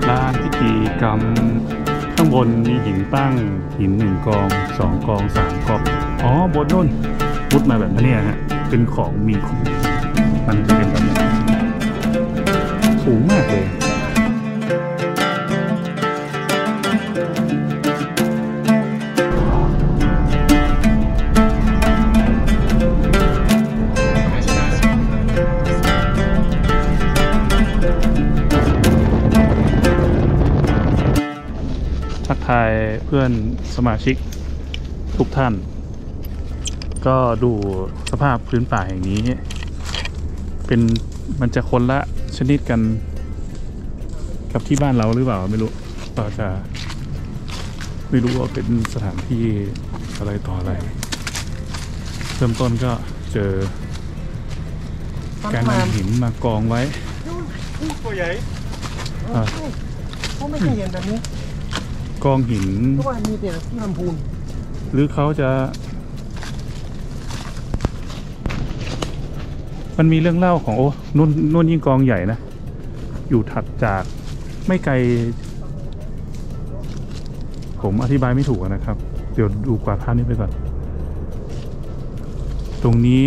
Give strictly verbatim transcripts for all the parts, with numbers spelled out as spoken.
ลานพิธีกรรมข้างบนมีหินตั้งหินหนึ่งกองสองกองสามกองอ๋อบนนู่นมุดมาแบบนี้ฮะเป็นของมีคู่มันจะเป็นแบบนี้สูงมากเลยทักทายเพื่อนสมาชิกทุกท่านก็ดูสภาพพื้นป่าแห่งนี้เป็นมันจะคนละชนิดกันกับที่บ้านเราหรือเปล่าไม่รู้ก็จะไม่รู้ว่าเป็นสถานที่อะไรต่ออะไรเริ่มต้นก็เจอการนำหินมากองไว้ตัวใหญ่เขาไม่เคยเห็นแบบนี้กองหินทุกวันมีแต่ที่ลำพูนหรือเขาจะมันมีเรื่องเล่าของโอ้นุ่นนุ่นยิ่งกองใหญ่นะอยู่ถัดจากไม่ไกลผมอธิบายไม่ถูกนะครับเดี๋ยวดูกวาดภาพนี้ไปก่อนตรงนี้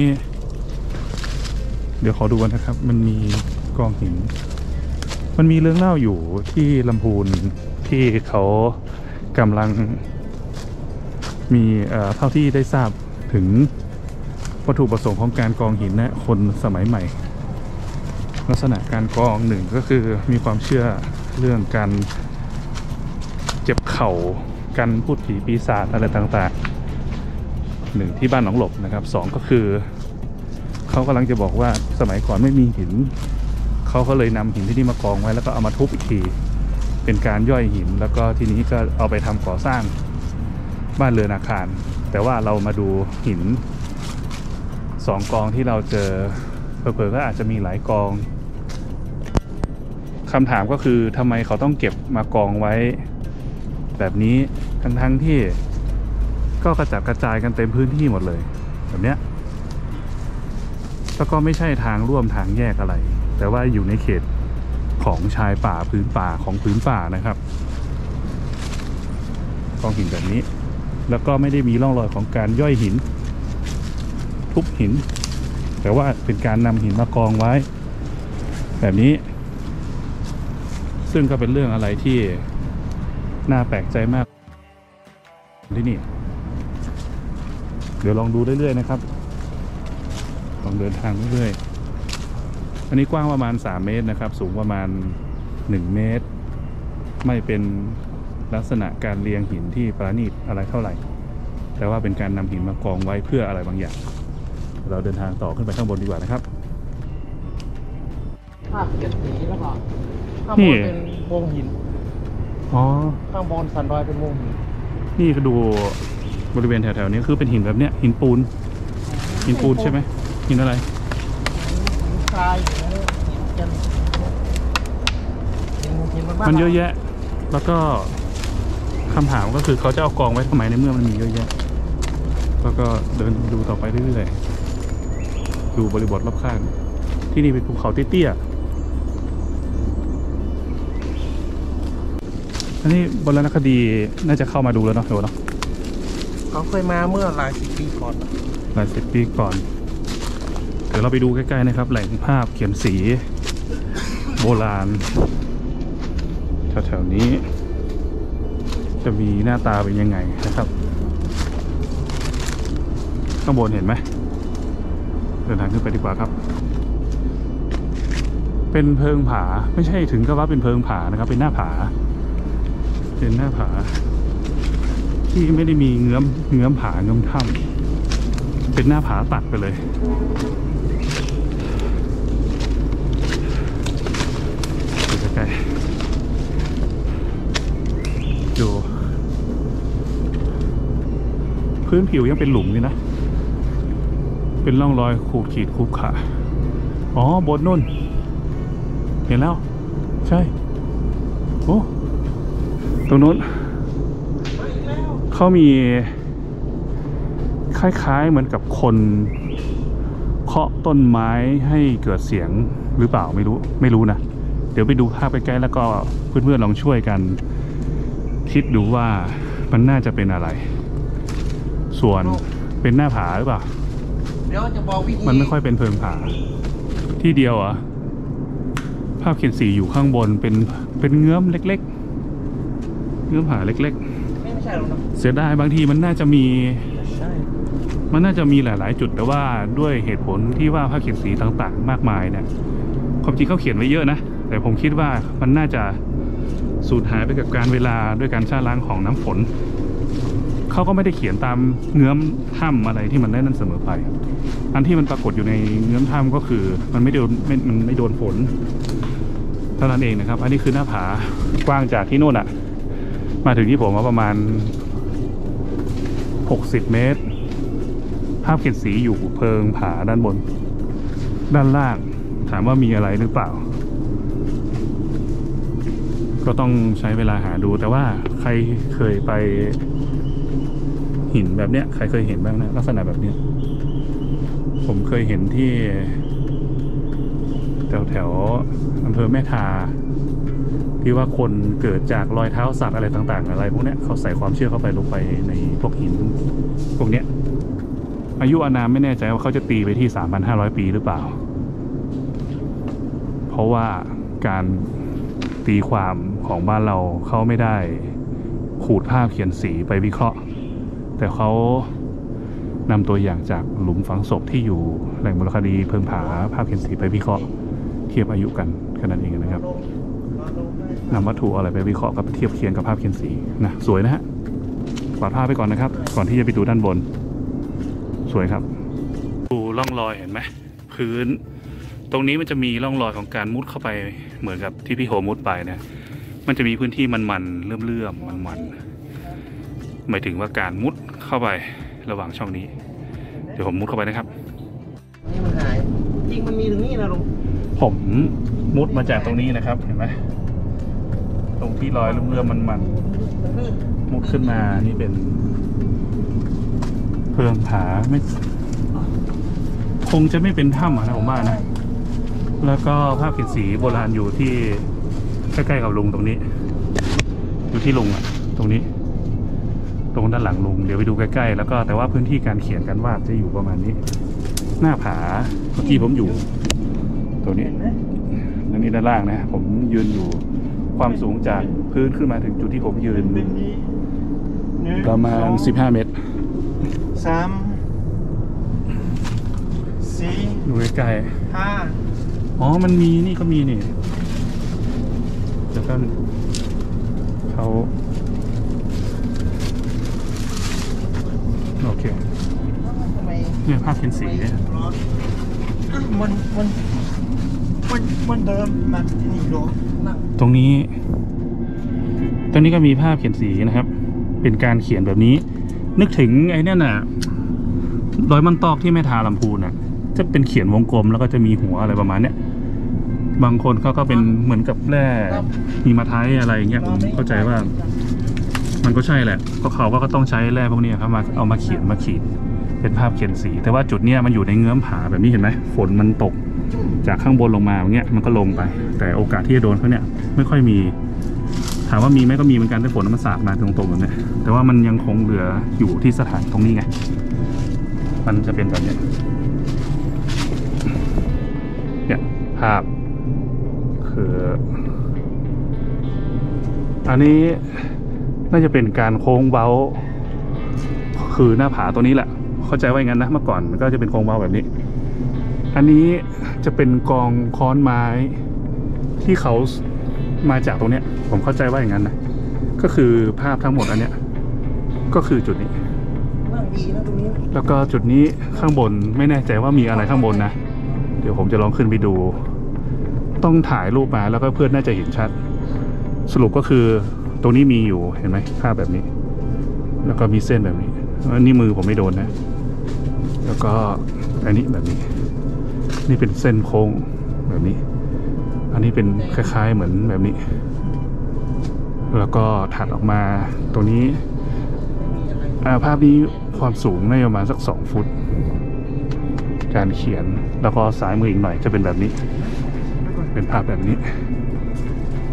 เดี๋ยวขอดูกันนะครับมันมีกองหินมันมีเรื่องเล่าอยู่ที่ลำพูนที่เขากำลังมีเท่าที่ได้ทราบถึงวัตถุประสงค์ของการกองหินนะคนสมัยใหม่ลักษณะการกองหนึ่งก็คือมีความเชื่อเรื่องการเจ็บเข่าการพูดผีปีศาจอะไรต่างๆหนึ่งที่บ้านหนองหลบนะครับสองก็คือเขากำลังจะบอกว่าสมัยก่อนไม่มีหินเขาก็เลยนำหินที่นี่มากองไว้แล้วก็เอามาทุบอีกทีเป็นการย่อยหินแล้วก็ทีนี้ก็เอาไปทำก่อสร้างบ้านเรือนอาคารแต่ว่าเรามาดูหินสองกองที่เราเจอเผลอๆก็อาจจะมีหลายกองคำถามก็คือทำไมเขาต้องเก็บมากองไว้แบบนี้ทั้งๆที่ก็กระจัดกระจายกันเต็มพื้นที่หมดเลยแบบเนี้ยแล้วก็ไม่ใช่ทางร่วมทางแยกอะไรแต่ว่าอยู่ในเขตของชายป่าพื้นป่าของพื้นป่านะครับกองหินแบบนี้แล้วก็ไม่ได้มีร่องรอยของการย่อยหินทุบหินแต่ว่าเป็นการนำหินมากองไว้แบบนี้ซึ่งก็เป็นเรื่องอะไรที่น่าแปลกใจมากที่นี่เดี๋ยวลองดูเรื่อยๆนะครับลองเดินทางเรื่อยๆอันนี้กว้างประมาณสามเมตรนะครับสูงประมาณหนึ่งเมตรไม่เป็นลักษณะการเรียงหินที่ประณีตอะไรเท่าไหร่แต่ว่าเป็นการนำหินมากองไว้เพื่ออะไรบางอย่างเราเดินทางต่อขึ้นไปข้างบนดีกว่านะครับภาพเจ็ดสีแล้วก็ข้างบนเป็นวงหินอ๋อข้างบนสันดอยเป็นวงหินนี่ก็ดูบริเวณแถวๆนี้คือเป็นหินแบบเนี้ยหินปูนหินปูนใช่ไหมหินอะไรหินทรายมันเยอะแยะแล้วก็คำถามก็คือเขาจะเอากองไว้ทำไมในเมื่อมันมีเยอะแยะแล้วก็เดินดูต่อไปเรื่อยๆดูบริบทรอบข้างที่นี่เป็นภูเขาเตี้ยๆอันนี้โบราณคดีน่าจะเข้ามาดูแล้วเนาะเดี๋ยวเนาะเขาเคยมาเมื่อหลายสิบปีก่อนหลายสิบปีก่อนเดี๋ยวเราไปดูใกล้ๆนะครับแหล่งภาพเขียนสีโบราณแถวๆนี้จะมีหน้าตาเป็นยังไงนะครับข้างบนเห็นไหมเดินทางขึ้นไปดีกว่าครับเป็นเพิงผาไม่ใช่ถึงกับว่าเป็นเพิงผานะครับเป็นหน้าผาเป็นหน้าผาที่ไม่ได้มีเงื้อมเงื้อมผาเงื้อมถ้ำเป็นหน้าผาตัดไปเลยดูใกล้ๆดูพื้นผิวยังเป็นหลุมอยู่นะเป็นร่องรอยขูดขีดคูขาอ๋อบนนู่นเห็นแล้วใช่โอ้ตรงนู้นเขามีคล้ายๆเหมือนกับคนเคาะต้นไม้ให้เกิดเสียงหรือเปล่าไม่รู้ไม่รู้นะเดี๋ยวไปดูภาพใกล้ๆแล้วก็เพื่อนๆลองช่วยกัน คิดดูว่ามันน่าจะเป็นอะไร ส่วนเป็นหน้าผาหรือเปล่าเดี๋ยวจะบอกวิธีมันไม่ค่อยเป็นเพิงผา ที่เดียวเหรอ่ะภาพเขียนสีอยู่ข้างบนเป็นเป็นเงื้อมเล็กๆเงื้อมผาเล็กไม่ไม่ใช่หรอกนะๆ เสียดายบางทีมันน่าจะมีใช่มันน่าจะมีหลายๆ จุดแต่ว่าด้วยเหตุผลที่ว่าภาพเขียนสีต่างๆ มากมายเนี่ยความจริงเขาเขียนไว้เยอะนะแต่ผมคิดว่ามันน่าจะสูญหายไปกับการเวลาด้วยการชะล้างของน้ำฝนเขาก็ไม่ได้เขียนตามเงื้อมถ้ำอะไรที่มันได้นั่นเสมอไปอันที่มันปรากฏอยู่ในเงื้อมถ้ำก็คือมันไม่โดนไม่มันไม่โดนฝนเท่านั้นเองนะครับอันนี้คือหน้าผากว้างจากที่นู่นอะมาถึงที่ผมว่าประมาณหกสิบเมตรภาพเขียนสีอยู่เพิงผาด้านบนด้านล่างถามว่ามีอะไรหรือเปล่าก็ต้องใช้เวลาหาดูแต่ว่าใครเคยไปหินแบบเนี้ยใครเคยเห็นบ้างนะลักษณะแบบเนี้ยผมเคยเห็นที่แถวแถวอำเภอแม่ทาที่ว่าคนเกิดจากรอยเท้าสัตว์อะไรต่างๆอะไรพวกเนี้ยเขาใส่ความเชื่อเข้าไปลงไปในพวกหินพวกเนี้ยอายุอานามไม่แน่ใจว่าเขาจะตีไปที่ สามพันห้าร้อย ปีหรือเปล่าเพราะว่าการตีความของบ้านเราเขาไม่ได้ขูดภาพเขียนสีไปวิเคราะห์แต่เขานำตัวอย่างจากหลุมฝังศพที่อยู่แหล่งโบราณคดีเพิงผาภาพเขียนสีไปวิเคราะห์เทียบอายุกันแค่นั้นเองนะครับนำวัตถุอะไรไปวิเคราะห์กับเทียบเคียงกับภาพเขียนสีนะสวยนะฮะกวาดภาพไปก่อนนะครับก่อนที่จะไปดูด้านบนสวยครับดูร่องรอยเห็นไหมพื้นตรงนี้มันจะมีร่องรอยของการมุดเข้าไปเหมือนกับที่พี่โหมุดไปนะมันจะมีพื้นที่มันๆเลื่อมๆมันๆหมายถึงว่าการมุดเข้าไประหว่างช่องนี้เดี๋ยวผมมุดเข้าไปนะครับนี่มันหายจริงมันมีถึงนี่นะลุงผมมุดมาจากตรงนี้นะครับเห็นไหมตรงที่รอยเลื่อมๆมันๆมุดขึ้นมานี่เป็นเพิงผาไม่คงจะไม่เป็นถ้ำนะผมว่านะแล้วก็ภาพเขียนสีโบราณอยู่ที่ใกล้ๆกับลุงตรงนี้อยู่ที่ลุงอะตรงนี้ตรงด้านหลังลุงเดี๋ยวไปดูใกล้ๆแล้วก็แต่ว่าพื้นที่การเขียนกันวาดจะอยู่ประมาณนี้หน้าผาเมื่อกี้ผมอยู่ตัวนี้ด้านนี้ด้านล่างนะผมยืนอยู่ความสูงจากพื้นขึ้นมาถึงจุดที่ผมยืนประมาณสิบห้าเมตรสามสี่ดูใกล้ห้าๆอ๋อมันมีนี่ก็มีนี่แล้วก็เขาโอเคทำไมเนี่ยภาพเขียนสีเนี่ยร้อนอ่ะมันมันมันมันเดิมมันนี่หรอนะตรงนี้ ตรงนี้ก็มีภาพเขียนสีนะครับ เป็นการเขียนแบบนี้ นึกถึงไอ้นี่น่ะดอยมันตอกที่แม่ทาลำพูนน่ะ จะเป็นเขียนวงกลมแล้วก็จะมีหัวอะไรประมาณเนี้ย บางคนเขาก็เป็นเหมือนกับแร่มีมาไทยอะไรอย่างเงี้ยผมเข้าใจว่า มันก็ใช่แหละเพราะเขาก็ต้องใช้แร่พวกนี้ครับมาเอามาเขียนมาขีดเป็นภาพเขียนสี แต่ว่าจุดเนี้ยมันอยู่ในเงื้อมผาแบบนี้เห็นไหมฝนมันตกจากข้างบนลงมาอย่างเงี้ยมันก็ลงไป แต่โอกาสที่จะโดนเขาเนี่ยไม่ค่อยมีถามว่ามีไหมก็มีเหมือนกันแต่ฝนมันสาดมาตรงๆแบบนี้แต่ว่ามันยังคงเหลืออยู่ที่สถานตรงนี้ไงมันจะเป็นแบบเนี้ยเนี่ยภาพคืออันนี้น่าจะเป็นการโค้งเว้าคือหน้าผาตัวนี้แหละเข้าใจว่าอย่างนั้นนะเมื่อก่อนมันก็จะเป็นโค้งเว้าแบบนี้อันนี้จะเป็นกองค้อนไม้ที่เขามาจากตรงเนี้ยผมเข้าใจว่าอย่างนั้นนะก็คือภาพทั้งหมดอันเนี้ยก็คือจุดนี้นั่งดีนะตรงนี้แล้วก็จุดนี้ข้างบนไม่แน่ใจว่ามีอะไรข้างบนนะเดี๋ยวผมจะลองขึ้นไปดูต้องถ่ายรูปมาแล้วก็เพื่อนน่าจะเห็นชัดสรุปก็คือตรงนี้มีอยู่เห็นไหมภาพแบบนี้แล้วก็มีเส้นแบบนี้อันนี้มือผมไม่โดนนะแล้วก็อันนี้แบบนี้นี่เป็นเส้นโค้งแบบนี้อันนี้เป็นคล้ายๆเหมือนแบบนี้แล้วก็ถัดออกมาตรงนี้ภาพนี้ความสูงน่าจะประมาณสักสองฟุตการเขียนแล้วก็ซ้ายมืออีกหน่อยจะเป็นแบบนี้เป็นภาพแบบนี้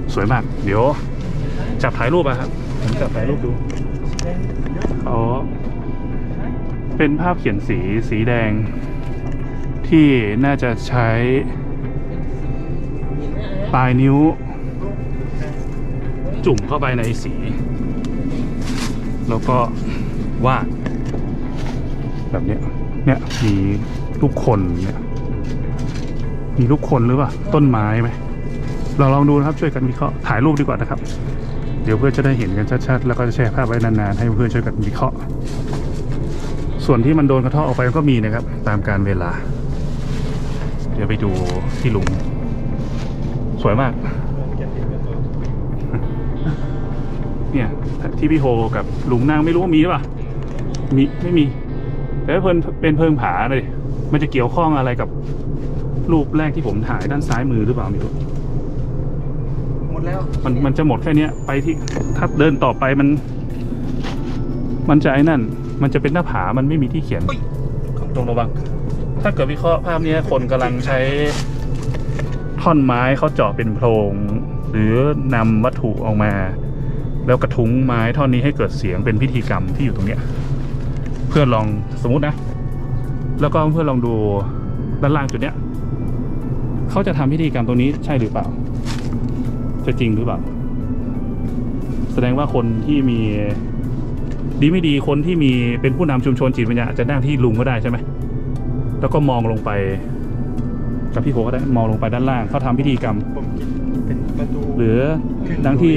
สวยมากเดี๋ยวจับถ่ายรูปอะครับผมจับถ่ายรูปดูอ๋อเป็นภาพเขียนสีสีแดงที่น่าจะใช้ปลายนิ้วจุ่มเข้าไปในสีแล้วก็วาดแบบเนี้ยเนี่ยมีลูกคนเนี่ยมีลูกคนหรือเปล่าต้นไม้ไหมเราลองดูนะครับช่วยกันวิเคราะห์ถ่ายรูปดีกว่านะครับเดี๋ยวเพื่อนจะได้เห็นกันชัดๆแล้วก็จะแชร์ภาพไว้นานๆให้เพื่อนช่วยกันวิเคราะห์ส่วนที่มันโดนกระเทาะออกไปก็มีนะครับตามกาลเวลาเดี๋ยวไปดูที่หลุมสวยมากเนี่ยที่พี่โฮกับหลุมนางไม่รู้ว่ามีหรือเปล่ามีไม่มีแต่เพิ่นเป็นเพิงผาเลยมันจะเกี่ยวข้องอะไรกับรูปแรกที่ผมถ่ายด้านซ้ายมือหรือเปล่าไม่รู้หมดแล้วมันมันจะหมดแค่นี้ไปที่ถ้าเดินต่อไปมันมันจะไอ้นั่นมันจะเป็นหน้าผามันไม่มีที่เขียนตรงระวังถ้าเกิดวิเคราะห์ภาพนี้คนกำลังใช้ท่อนไม้เขาเจาะเป็นโพรงหรือนำวัตถุออกมาแล้วกระทุ้งไม้ท่อนนี้ให้เกิดเสียงเป็นพิธีกรรมที่อยู่ตรงเนี้ยเพื่อลองสมมุตินะแล้วก็เพื่อลองดูด้านล่างจุดเนี้ยเขาจะทำพิธีกรรมตรงนี้ใช่หรือเปล่าจะจริงหรือเปล่าแสดงว่าคนที่มีดีไม่ดีคนที่มีเป็นผู้นำชุมชนจิตวิญญาณอาจจะนั่งที่ลุงก็ได้ใช่ไหมแล้วก็มองลงไปกับพี่โหก็ได้มองลงไปด้านล่างเขาทำพิธีกรรมหรือดังที่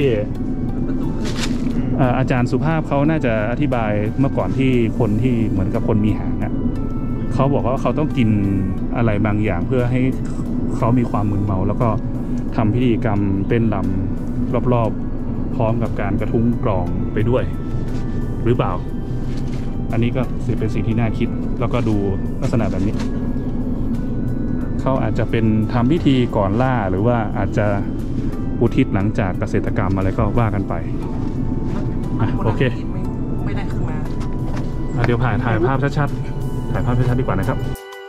อาจารย์สุภาพเขาน่าจะอธิบายเมื่อก่อนที่คนที่เหมือนกับคนมีหางอ่ะเขาบอกว่าเขาต้องกินอะไรบางอย่างเพื่อให้เขามีความมึนเมาแล้วก็ทำพิธีกรรมเต้นรำรอบๆพร้อมกับการกระทุ้งกลองไปด้วยหรือเปล่าอันนี้ก็เป็นสิ่งที่น่าคิดแล้วก็ดูลักษณะแบบนี้เขาอาจจะเป็นทำพิธีก่อนล่าหรือว่าอาจจะอุทิศหลังจากเกษตรกรรมอะไรก็ว่ากันไปโอเคไม่ได้ขึ้นมาเดี๋ยวถ่ายถ่ายภาพชัดๆถ่ายภาพชัดๆดีกว่านะครับ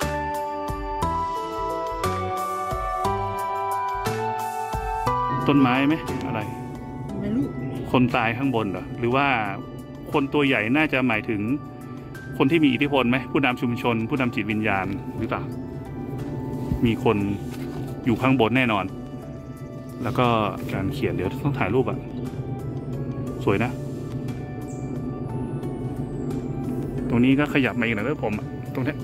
ต้นไม้ไหมอะไรไม่รู้คนตายข้างบนเหรอหรือว่าคนตัวใหญ่น่าจะหมายถึงคนที่มีอิทธิพลไหมผู้นำชุมชนผู้นำจิตวิญญาณหรือเปล่ามีคนอยู่ข้างบนแน่นอนแล้วก็การเขียนเดี๋ยวต้องถ่ายรูปอ่ะสวยนะตรงนี้ก็ขยับมาอีกหน่อยด้วยผมตรงนี้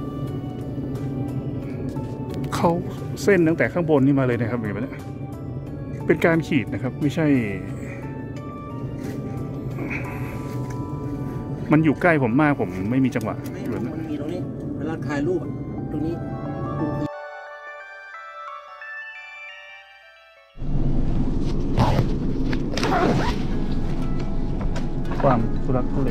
เขาเส้นตั้งแต่ข้างบนนี่มาเลยนะครับเห็นไหมเนี่ยเป็นการขีดนะครับไม่ใช่มันอยู่ใกล้ผมมากผมไม่มีจังหวะมันมีตรงนี้เวลาถ่ายรูปตรงนี้ความทุรักทุเล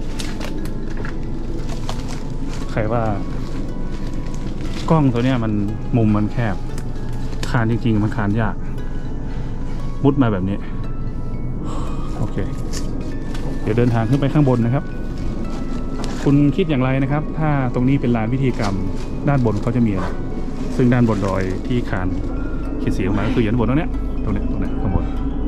ใครว่ากล้องตัวเนี้ยมันมุมมันแคบคานจริงๆมันคานยากมุดมาแบบนี้โอเคเดี๋ยวเดินทางขึ้นไปข้างบนนะครับคุณคิดอย่างไรนะครับถ้าตรงนี้เป็นลานพิธีกรรมด้านบนเขาจะมีอะไรซึ่งด้านบนดอยที่คานขีดสีออกมาคืออยู่ด้านบนตรงเนี้ยตรงเนี้ยตรงเนี้ยข้างบน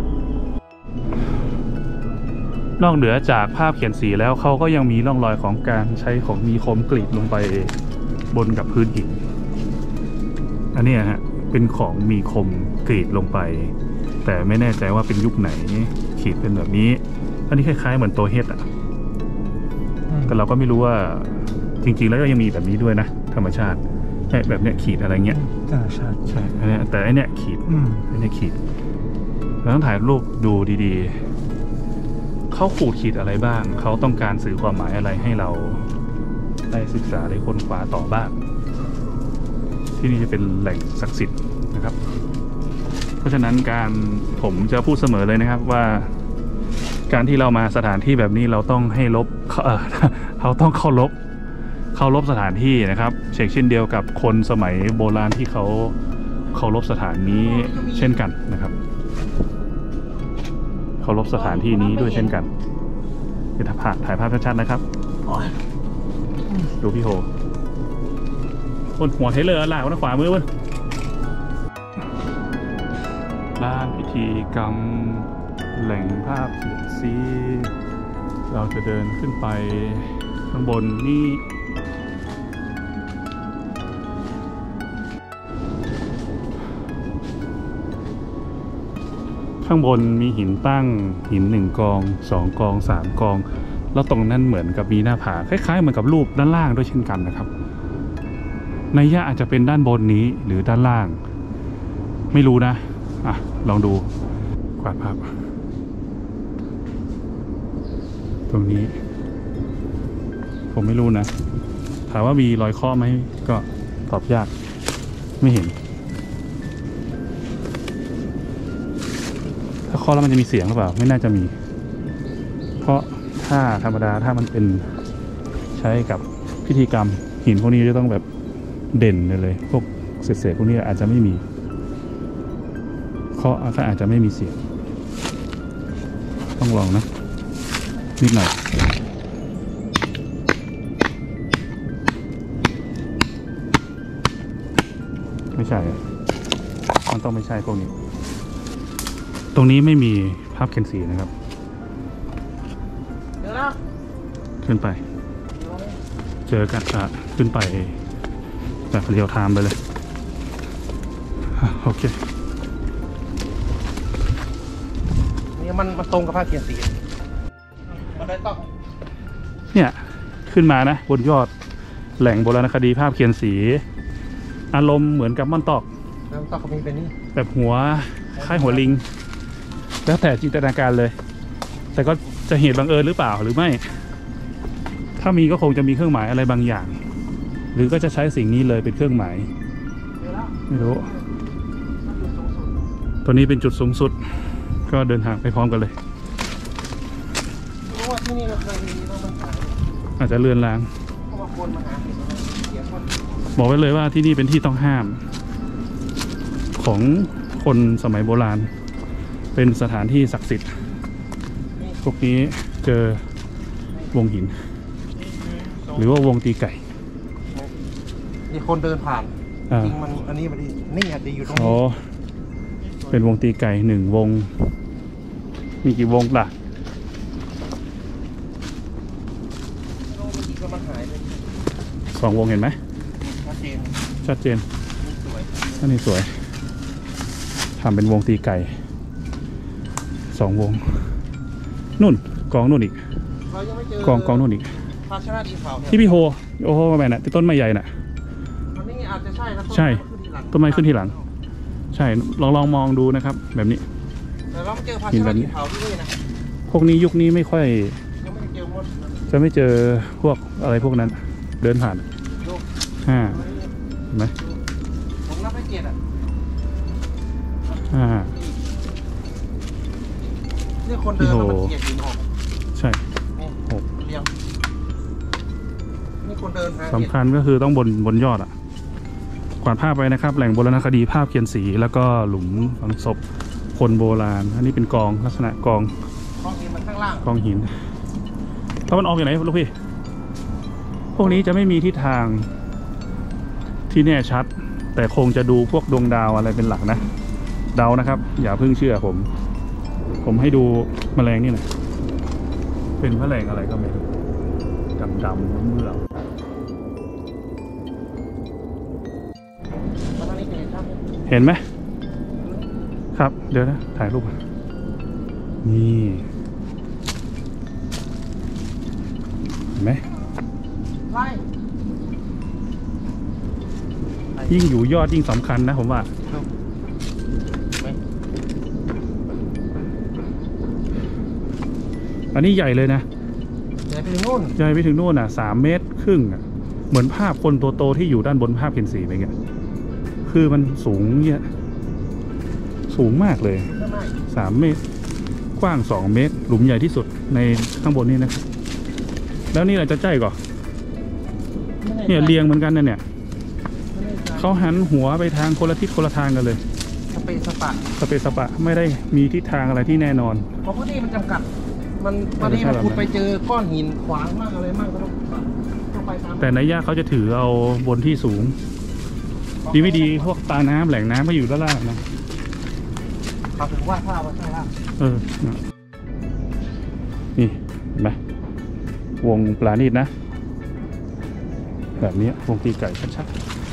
นอกเหนือจากภาพเขียนสีแล้วเขาก็ยังมีร่องรอยของการใช้ของมีคมกรีดลงไปบนกับพื้นหินอันนี้ฮะเป็นของมีคมกรีดลงไปแต่ไม่แน่ใจว่าเป็นยุคไหนขีดเป็นแบบนี้อันนี้คล้ายๆเหมือนตัวเฮดอ่ะแต่เราก็ไม่รู้ว่าจริงๆแล้วก็ยังมีแบบนี้ด้วยนะธรรมชาติใช่แบบเนี้ยขีดอะไรเงี้ยใช่ใช่ใช่อันนี้แต่อันเนี้ยขีดอันนี้ขีดเราต้องถ่ายรูปดูดีๆเขาขูดขีดอะไรบ้างเขาต้องการสื่อความหมายอะไรให้เราได้ศึกษาได้ค้นคว้าต่อบ้างที่นี่จะเป็นแหล่งศักดิ์สิทธิ์นะครับเพราะฉะนั้นการผมจะพูดเสมอเลยนะครับว่าการที่เรามาสถานที่แบบนี้เราต้องให้ลบเออเราต้องเคารพเคารพสถานที่นะครับเช่นเช่นเดียวกับคนสมัยโบราณที่เขาเคารพสถานนี้เช่นกันนะครับเคารพสถานที่นี้ด้วยเช่นกันเดี๋ยวถ่ายถ่ายภาพชัดๆนะครับดูพี่โฮบนหัวเทเลอร์ล่างบนขวามือเว้ยลานพิธีกรรมแหล่งภาพเขียนสีเราจะเดินขึ้นไปข้างบนนี่ข้างบนมีหินตั้งหินหนึ่งกองสองกองสามกองแล้วตรงนั้นเหมือนกับมีหน้าผาคล้ายๆเหมือนกับรูปด้านล่างด้วยเช่นกันนะครับในย่าอาจจะเป็นด้านบนนี้หรือด้านล่างไม่รู้นะอ่ะลองดูกวาดภาพตรงนี้ผมไม่รู้นะถามว่ามีรอยเคาะไหมก็ตอบยากไม่เห็นถ้าเคาะแล้วมันจะมีเสียงหรือเปล่าไม่น่าจะมีเพราะถ้าธรรมดาถ้ามันเป็นใช้กับพิธีกรรมหินพวกนี้จะต้องแบบเด่นเลยพวกเศษๆพวกนี้อาจจะไม่มีเคาะก็อาจจะไม่มีเสียงต้องลองนะนิดหน่อยไม่ใช่มันต้องไม่ใช่พวกนี้ตรงนี้ไม่มีภาพเขียนสีนะครับเดี๋ยวนะขึ้นไปเจอกันอ่ะขึ้นไปแบบเรียวไทม์ไปเลยโอเคนี่มันมันตรงกับภาพเขียนสีมันได้ต้องเนี่ยขึ้นมานะบนยอดแหล่งโบราณคดีภาพเขียนสีอารมณ์เหมือนกับม่อนตอกม่อนตอกเขามีเป็นนี่แบบหัวคล้ายหัวลิงแล้วแต่จินตนาการเลยแต่ก็จะเหตุบังเอิญหรือเปล่าหรือไม่ถ้ามีก็คงจะมีเครื่องหมายอะไรบางอย่างหรือก็จะใช้สิ่งนี้เลยเป็นเครื่องหมายไม่รู้ตัวนี้เป็นจุดสูงสุดก็เดินทางไปพร้อมกันเลยอาจจะเลือนลางบอกไว้เลยว่าที่นี่เป็นที่ต้องห้ามของคนสมัยโบราณเป็นสถานที่ศักดิ์สิทธิ์พวกนี้เจอวงหินหรือว่าวงตีไก่มีคนเดินผ่านจริงมันอันนี้มันนี่อาจจะอยู่ตรงนี้อ๋อเป็นวงตีไก่หนึ่งวงมีกี่วงล่ะสองวงเห็นไหมชัดเจนชัดเจนอันนี้สวยทำเป็นวงตีไก่สองวงนู่นกองนู่นอีกกองกองนู่นอีกที่พี่โฮโอ้โหแม่น่ะที่ต้นไม้ใหญ่น่ะอาจจะใช่ใช่ต้นไม้ขึ้นทีหลังใช่ลองลองมองดูนะครับแบบนี้แต่เราเจอภาชนะดินเผาที่นี่นะพวกนี้ยุคนี้ไม่ค่อยจะไม่เจอพวกอะไรพวกนั้นเดินผ่านห้าเห็นไหมผมนับให้เกียรติอ่ะห้านี่คนเดินมันเกียรติหินออกใช่หกเรียงนี่คนเดินสำคัญก็คือต้องบนบนยอดอ่ะกวาดภาพไปนะครับแหล่งโบราณคดีภาพเขียนสีแล้วก็หลุมฝังศพคนโบราณอันนี้เป็นกองลักษณะกองกองหินมันข้างล่างกองหินตะวันออกอย่างไหนลูกพี่พวกนี้จะไม่มีทิศทางที่แน่ชัดแต่คงจะดูพวกดวงดาวอะไรเป็นหลักนะเดานะครับอย่าเพิ่งเชื่อผมผมให้ดูแมลงนี่นะเป็นแมลงอะไรก็ไม่รู้ดำดำเมื่อเห็นไหมครับเดี๋ยวนะถ่ายรูปนี่เห็นไหมยิ่งอยู่ยอดยิ่งสำคัญนะผมว่าอันนี้ใหญ่เลยนะใหญ่ไปถึงโน่นใหญ่ไปถึงโน่นอ่ะสามเมตรครึ่งอ่ะเหมือนภาพคนโตๆที่อยู่ด้านบนภาพเขียนสีอะไรเงี้ยคือมันสูงเนี่ยสูงมากเลยสามเมตรกว้างสองเมตรหลุมใหญ่ที่สุดในข้างบนนี่นะแล้วนี่เราจะใจก่อนเนี่ยเรียงเหมือนกันนะเนี่ยเขาหันหัวไปทางคนละทิศคนละทางกันเลยสเปซสปะสเปซสปะไม่ได้มีทิศทางอะไรที่แน่นอนเพราะพื้นที่มันจำกัดมันวันนี้มันขุดไปเจอก้อนหินขวางมากอะไรมากก็ต้องต้องไปตามแต่ในย่าเขาจะถือเอาบนที่สูงดีไม่ดีพวกตาน้ำแหล่งน้ำก็อยู่ด้านล่างนะเขาถึงว่าผ้าไว้ข้างล่างเออนี่เห็นไหมวงปลาณีตนะ แบบนี้วงตีไก่ชัด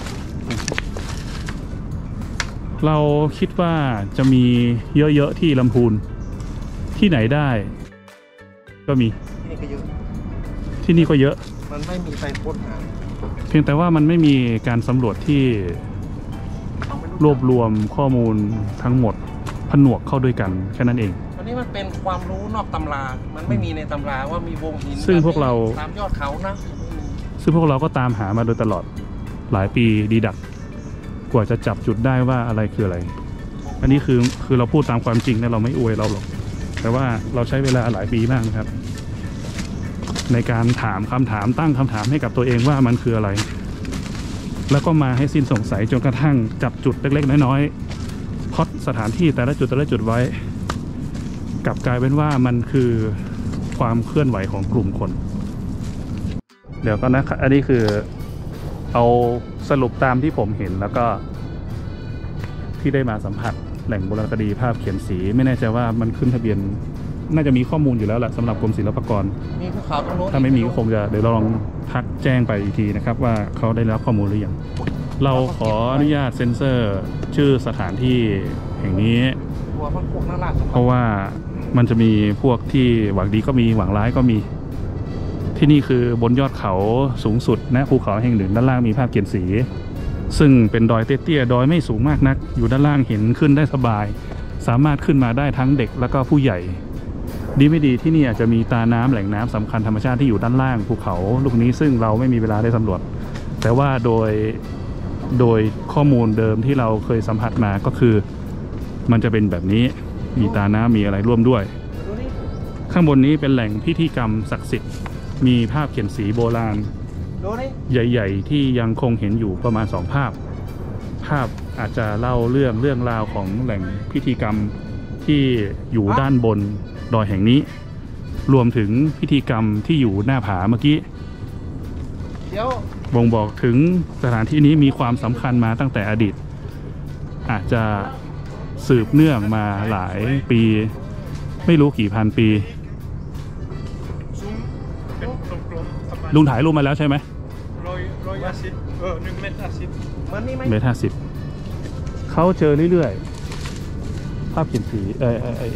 ๆเราคิดว่าจะมีเยอะๆที่ลำพูนที่ไหนได้ ก็มีที่นี่ก็เยอะที่นี่ก็เยอะมันไม่มีใครค้นหาเพียงแต่ว่ามันไม่มีการสำรวจที่เขาไม่รวบรวมข้อมูลทั้งหมดผนวกเข้าด้วยกันแค่นั้นเองอันนี้มันเป็นความรู้นอกตำรา มันไม่มีในตำราว่ามีวงหินซึ่งพวกเราตามยอดเขานะซึ่งพวกเราก็ตามหามาโดยตลอดหลายปีดีดัก กว่าจะจับจุดได้ว่าอะไรคืออะไร อันนี้คือคือเราพูดตามความจริงนะเราไม่อวยเราหรอก แต่ว่าเราใช้เวลาหลายปีมากนะครับ ในการถามคำถามตั้งคำถามให้กับตัวเองว่ามันคืออะไร แล้วก็มาให้สิ้นสงสัยจนกระทั่งจับจุดเล็กๆน้อยๆพล็อตสถานที่แต่ละจุดแต่ละจุดไว้กลับกลายเป็นว่ามันคือความเคลื่อนไหวของกลุ่มคน เดี๋ยวก็นะอันนี้คือเอาสรุปตามที่ผมเห็นแล้วก็ที่ได้มาสัมผัสแหล่งโบราณคดีภาพเขียนสีไม่แน่ใจว่ามันขึ้นทะเบียนน่าจะมีข้อมูลอยู่แล้วแหละสำหรับกรมศิลปากรมีภูเขาตรงโน้นถ้าไม่มีก็คงจะเดี๋ยวเราลองทักแจ้งไปอีกทีนะครับว่าเขาได้รับข้อมูลหรือยังเราขออนุญาตเซ็นเซอร์ชื่อสถานที่แห่งนี้ตัวพวกพวกน่ารักเพราะว่ามันจะมีพวกที่หวังดีก็มีหวังร้ายก็มีที่นี่คือบนยอดเขาสูงสุดนะภูเขาแห่งหนึ่งด้านล่างมีภาพเขียนสีซึ่งเป็นดอยเตี้ยๆดอยไม่สูงมากนักอยู่ด้านล่างเห็นขึ้นได้สบายสามารถขึ้นมาได้ทั้งเด็กแล้วก็ผู้ใหญ่ดีไม่ดีที่นี่อาจจะมีตาน้ำแหล่งน้ำสำคัญธรรมชาติที่อยู่ด้านล่างภูเขาลูกนี้ซึ่งเราไม่มีเวลาได้สำรวจแต่ว่าโดยโดยข้อมูลเดิมที่เราเคยสัมผัสมาก็คือมันจะเป็นแบบนี้มีตาน้ำมีอะไรร่วมด้วยดูนี่ข้างบนนี้เป็นแหล่งพิธีกรรมศักดิ์สิทธิ์มีภาพเขียนสีโบราณดูนี่ใหญ่ๆที่ยังคงเห็นอยู่ประมาณสองภาพ ภาพอาจจะเล่าเรื่องเรื่องราวของแหล่งพิธีกรรมที่อยู่ด้านบนดอยแห่งนี้ รวมถึงพิธีกรรมที่อยู่หน้าผาเมื่อกี้เดี๋ยวบ่งบอกถึงสถานที่นี้มีความสำคัญมาตั้งแต่อดีต อาจจะสืบเนื่องมาหลายปี ไม่รู้กี่พันปีซุ้มเป็นกลมๆประมาณลุงถ่ายรูปมาแล้วใช่ไหมร้อยร้อยห้าสิบเออหนึ่งเมตรห้าสิบเหมือนนี่ไหมเมตรห้าสิบเขาเจอเรื่อยๆ ภาพเขียนสีเออเออเออ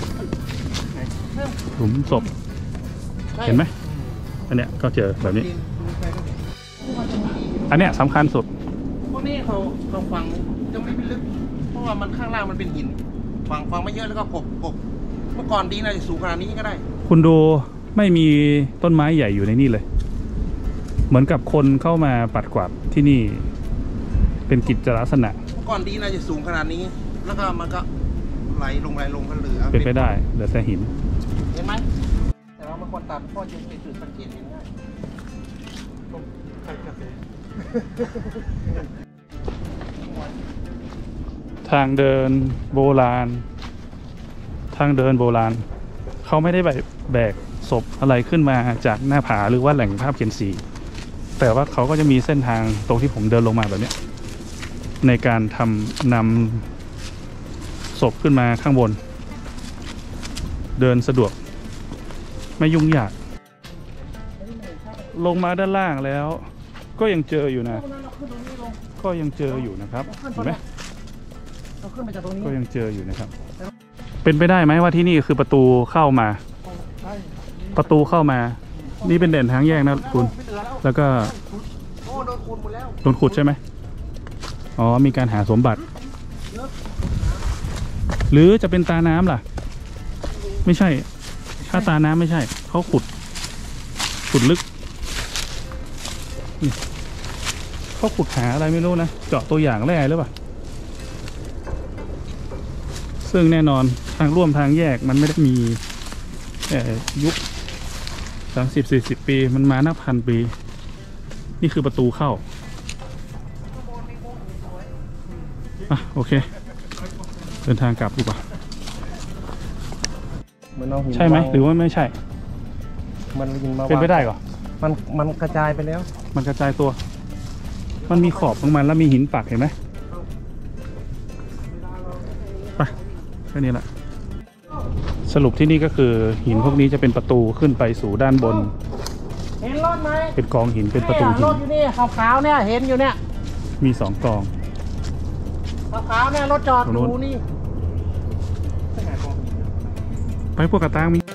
หลุมศพ เห็นไหม อันเนี้ยก็เจอแบบนี้ อันเนี้ยสำคัญสุดพวกนี้เขาเขาฟังจะไม่ลึก เพราะว่ามันข้างล่างมันเป็นหินฟังฟังไม่เยอะแล้วก็กบกบเมื่อก่อนดีนะจะสูงขนาดนี้ก็ได้คุณดูไม่มีต้นไม้ใหญ่อยู่ในนี่เลย เหมือนกับคนเข้ามาปัดกวาดที่นี่ เป็นกิจลักษณะเมื่อก่อนดีนะจะสูงขนาดนี้ แล้วก็มันก็ไหลลงไหลลงก็เหลือเป็นไปได้เหลือแต่หินเห็นไหมแต่เรามาคนตัดพ่อจะเป็นจุดสังเกตเห็นง่ายต้มไข่กาแฟทางเดินโบราณ ทางเดินโบราณ เขาไม่ได้แบบแบกศพอะไรขึ้นมาจากหน้าผาหรือว่าแหล่งภาพเขียนสี แต่ว่าเขาก็จะมีเส้นทางตรงที่ผมเดินลงมาแบบเนี้ยในการทำนำศพขึ้นมาข้างบน เดินสะดวกไม่ยุ่งยาก ลงมาด้านล่างแล้ว ก็ยังเจออยู่นะเราขึ้นตรงนี้ลงก็ยังเจออยู่นะครับเห็นไหมเราขึ้นมาจากตรงนี้ก็ยังเจออยู่นะครับ เป็นไปได้ไหมว่าที่นี่คือประตูเข้ามาใช่ประตูเข้ามา นี่เป็นเด่นทางแยกนะคุณไม่เหลือแล้วแล้วก็โอ้โดนคูณหมดแล้วโดนขุดใช่ไหมอ๋อ มีการหาสมบัติ หรือจะเป็นตาน้ำล่ะ ไม่ใช่ ถ้าตาน้ำไม่ใช่ เขาขุด ขุดลึกนี่เขาขุดหาอะไรไม่รู้นะ เจาะตัวอย่างแร่หรือเปล่า ซึ่งแน่นอนทางร่วมทางแยกมันไม่ได้มีเอ่อยุคสามสิบสี่สิบปี มันมานับพันปี นี่คือประตูเข้า อ่ะ โอเค เดินทางกลับดีกว่าเหมือนเอาหินใช่ไหมวางหรือว่าไม่ใช่มันหินมาเป็นไปได้เหรอมันมันกระจายไปแล้วมันกระจายตัว มันมีขอบของมันแล้วมีหินปักเห็นไหมไปแค่นี้แหละสรุปที่นี่ก็คือหินพวกนี้จะเป็นประตูขึ้นไปสู่ด้านบนเห็นรถไหมเป็นกองหินเป็นประตูเนี่ยหิรนถอยู่นี่ขาวๆเนี่ยเห็นอยู่เนี่ยมีสองกองขาวๆเนี่ยรถจอดตรงนู้ดูนนี่ไปพวกกระตางมี